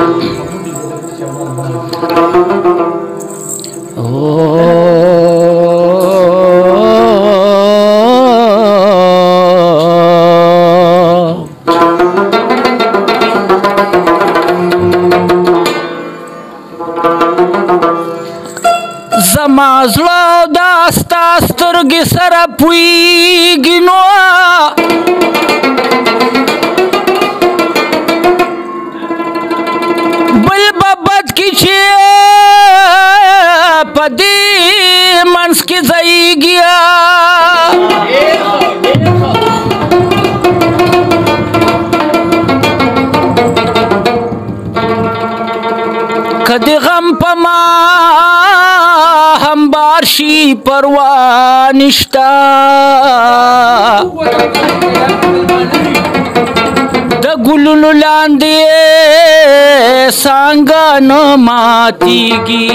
زما زړه دا ستا سترګې سره پوهېږي نو بل به بد کړي چې په دې منځ کې ځایږي که د غم په ما هم بار شي پروا نشته د ګلونو لاندې څانګه نه ماتېږي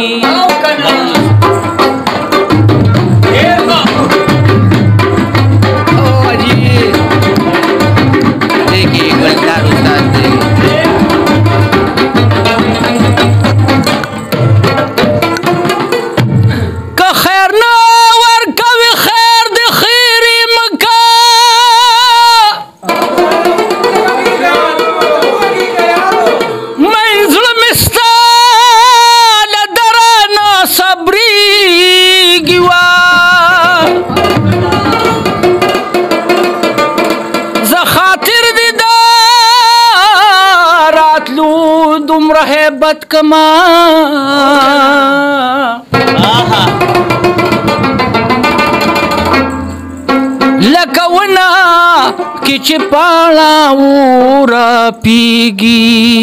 دومره هیبت کما لکه ونه کې چې پاڼه ورپېږي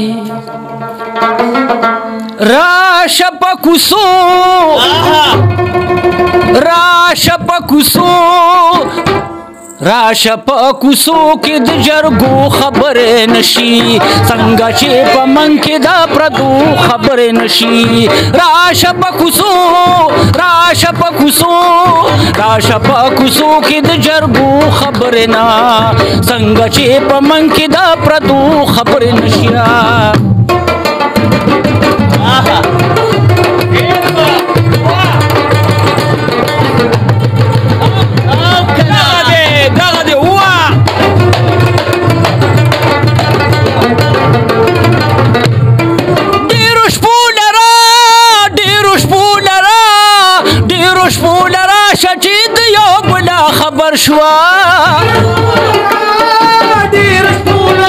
راشه په کوڅو راشه په کوڅو راشه په کوڅو کې د جرګو خبرې نشي څنګه چې په من کې د پردو خبرې نشي راشه په کوڅو راشه په کوڅو راشه په کوڅو کې د جرګو خبرې نه څنګه چې په من کې د پردو خبرې نشي خبر شوا ډېر شپونه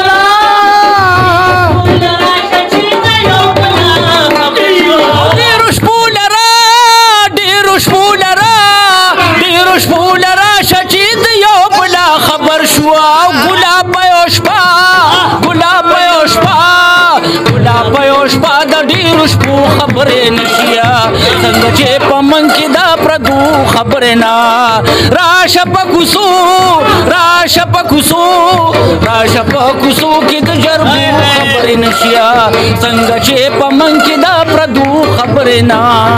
راشه چې د یو بله خبر شوا ګلاب په یو شپه ګلاب په یو شپه ګلاب په یو شپه د ډېرو شپو خبرې نشي څنګه چې په من کې د پردو خبرې نه راشه په کوڅو راشه په کوڅو راشه په کوڅو کې د جرګو خبرې نشي څنګه چې په من کې د پردو خبرې نه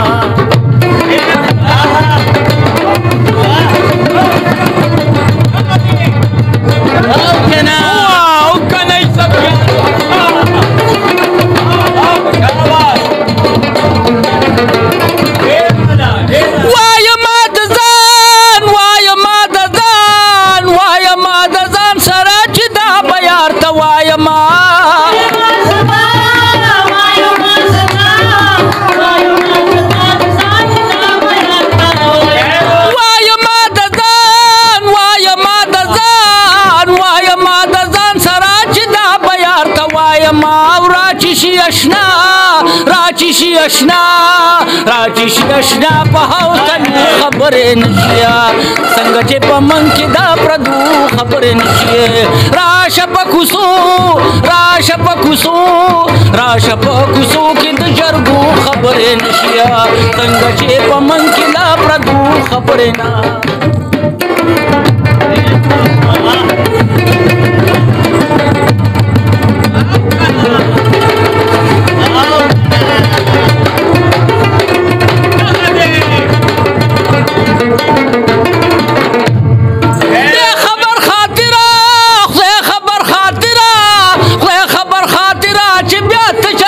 راچشي اشنا په هوتن خبرې نشي څنګه چې په من کې د پردو خبرې نشي راشه په کوڅو راشه په کوڅو راشه په کوڅو کې د جرګو خبرې نشي څنګه چې په من کې د پردو خبرې نه خبر خاطره چې بیا ته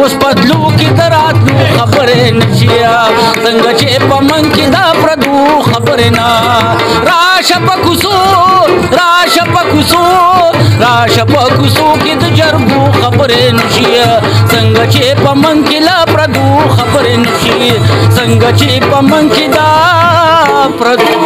اوس پتلو کې دراتلو خبرې نشیا څنګه چې په من کې دا پردو خبرې نه راشه په کوڅو راشه په کوڅو راشه په کوڅو کې د جرګو خبرې نشیا څنګه چې په من کې لا پردو خبرې نشي څنګه چې په من کې دا پردو